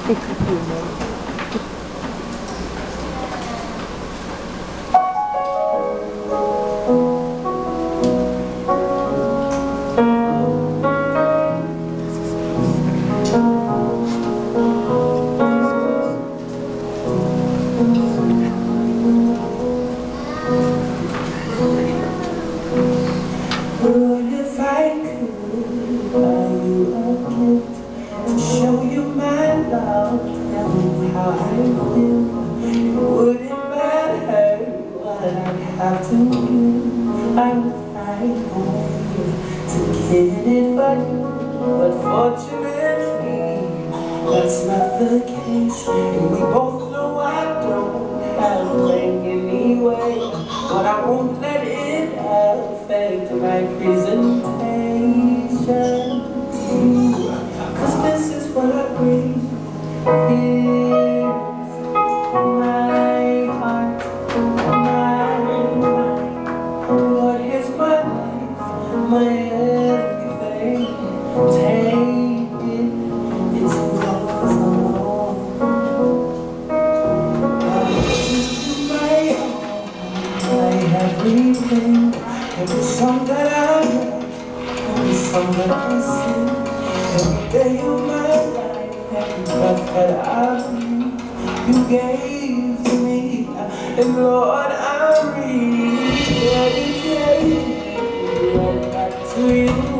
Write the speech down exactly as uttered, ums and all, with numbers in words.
Show you my love, tell me how I feel. It wouldn't matter what I have to do. I would find a way to get it for you. But fortunately, that's not the case. And we both know I don't have a thing anyway. But I won't let it affect my presentation. Cause this is what I bring. Here's my heart, my mind. Lord, here's my life, my everything. Take it, it's yours alone. I'll give you my all, my everything. Every song that I write, every song that I sing. Every day of my life, every breath that I breathe, you gave to me, and Lord, I'm ready, ready, ready, right back to you.